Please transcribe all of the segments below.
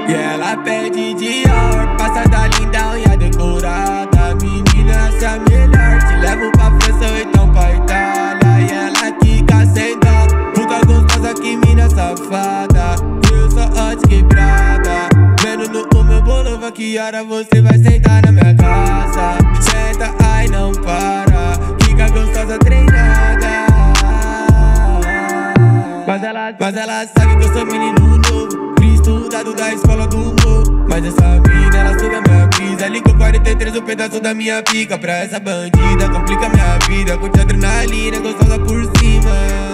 E ela pede Dior, passada linda, unha decorada. Menina, essa é melhor, te levo pra França ou então pra Itália. E ela quica sem dó, puta gostosa, que mina safada. Eu sou hot quebrada, vendo no meu bolova, que hora você vai sentar na minha casa. Senta, ai não para, quica gostosa treinada. Mas ela sabe que eu sou menino novo, estudado da escola do morro. Mas essa mina, ela suga minha brisa. Ligou 43, um pedaço da minha pica pra essa bandida. Complica minha vida, curte adrenalina, gostosa por cima.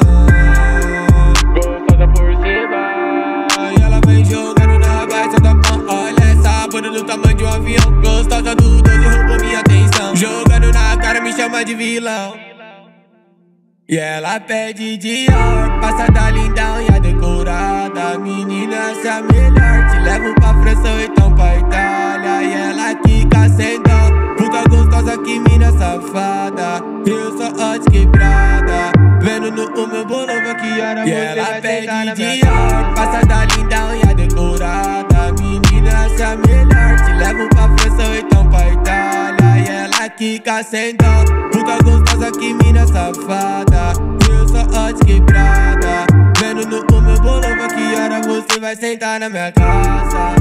Gostosa por cima. E ela vem jogando na baixa da pão. Olha essa bunda do tamanho de um avião. Gostosa do 12, roubou minha atenção. Jogando na cara, me chama de vilão. E ela pede Dior, passada linda, unha decorada. Menina, essa é a melhor, te levo pra França ou então pra Itália. E ela quica sem dó, puta gostosa, que mina safada. Eu sou hot quebrada, vendo no meu bolova, que hora você vai sentar na minha Dior, passada linda, unha decorada. Menina, essa é a melhor, te levo pra França ou então pra Itália. E ela quica sem dó, puta gostosa, que mina safada. Eu sou hot quebrada, vendo no meu bolova, que hora você vai sentar na minha casa.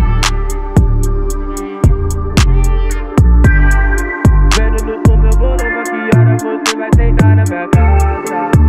Vendo no meu bolova, que hora você vai sentar na minha casa.